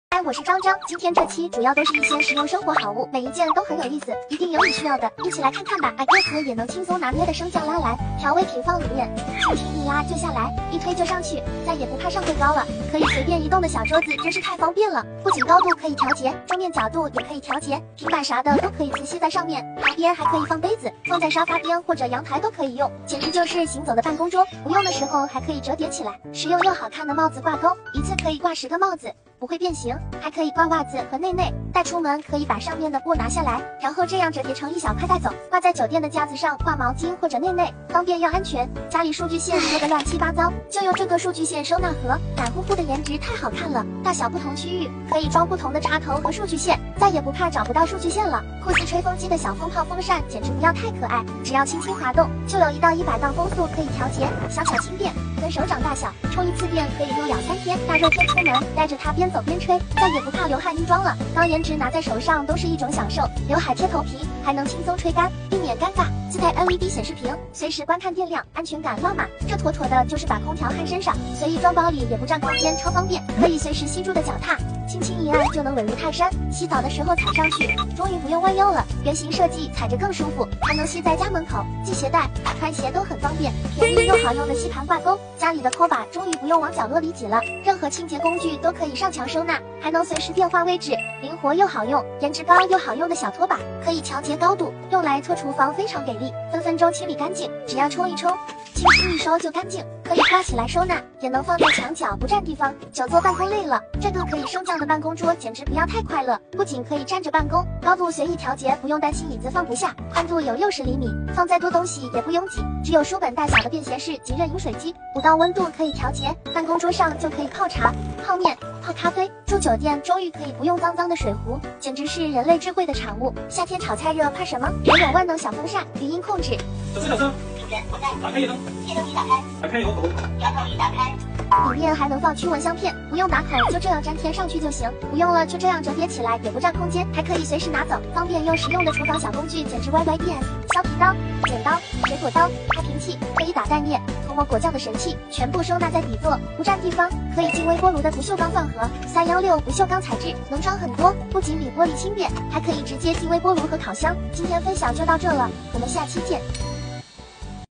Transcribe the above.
嗨，我是张张，今天这期主要都是一些实用生活好物，每一件都很有意思，一定有你需要的，一起来看看吧。把锅子也能轻松拿捏的升降拉篮，调味品放里面，轻轻一拉就下来，一推就上去，再也不怕上会高了。可以随便移动的小桌子真是太方便了，不仅高度可以调节，桌面角度也可以调节，平板啥的都可以自吸在上面，旁边还可以放杯子，放在沙发边或者阳台都可以用，简直就是行走的办公桌。不用的时候还可以折叠起来，实用又好看的帽子挂钩，一次可以挂10个帽子。不会变形，还可以挂袜子和内内，带出门可以把上面的布拿下来，然后这样折叠成一小块带走，挂在酒店的架子上挂毛巾或者内内，方便又安全。家里数据线多得乱七八糟，就用这个数据线收纳盒，软乎乎的颜值太好看了。大小不同区域可以装不同的插头和数据线，再也不怕找不到数据线了。酷似吹风机的小风炮风扇简直不要太可爱，只要轻轻滑动，就有1到100档风速可以调节，小巧轻便，跟手掌大小，充一次电可以用2、3天。大热天出门带着它边走边吹，再也不怕流汗晕妆了。高颜值拿在手上都是一种享受，刘海贴头皮还能轻松吹干，避免尴尬。自带 LED 显示屏，随时观看电量，安全感浪满。这妥妥的就是把空调焊身上，随意装包里也不占空间，超方便，可以随时吸住的脚踏，轻轻一按就能稳如泰山。洗澡的时候踩上去，终于不用弯腰了，圆形设计踩着更舒服，还能吸在家门口，系鞋带、穿鞋都很方便。便宜又好用的吸盘挂钩，家里的拖把终于不用往角落里挤了，任何清洁工具都可以上墙收纳，还能随时变化位置，灵活又好用。颜值高又好用的小拖把，可以调节高度，用来拖厨房非常给力，分分钟清理干净，只要冲一冲，轻轻一收就干净。可以挂起来收纳，也能放在墙角不占地方。久坐办公累了，这个可以升降的办公桌简直不要太快乐，不仅可以站着办公，高度随意调节，不用担心椅子放不下，宽度有60厘米，放再多东西也不拥挤。只有书本大小的便携式即热饮水机，5道温度可以调节，办公桌上就可以泡茶、泡面、泡咖啡。住酒店终于可以不用脏脏的水壶，简直是人类智慧的产物。夏天炒菜热怕什么？也有万能小风扇，语音控制。 小声。打开夜灯， 夜灯已打开， 打开摇头， 摇头已打开。里面还能放驱蚊香片，不用打口，就这样粘贴上去就行。不用了，就这样折叠起来，也不占空间，还可以随时拿走，方便又实用的厨房小工具，简直 YYDS。削皮刀、剪刀、水果刀、开瓶器，可以打蛋液、涂抹果酱的神器，全部收纳在底座，不占地方。可以进微波炉的不锈钢饭盒，316不锈钢材质，能装很多，不仅比玻璃轻便，还可以直接进微波炉和烤箱。今天分享就到这了，我们下期见。